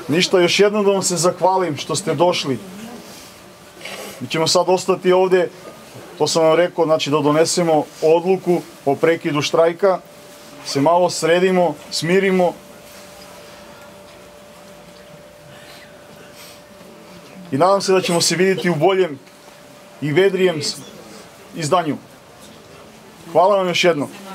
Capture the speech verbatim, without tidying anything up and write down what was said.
Ništa, još jednom da vam se zahvalim što ste došli. Mi ćemo sad ostati ovde, to sam vam rekao, znači da donesemo odluku o prekidu štrajka, se malo sredimo, smirimo i nadam se da ćemo se vidjeti u boljem i vedrijem izdanju. Hvala vam još jednom.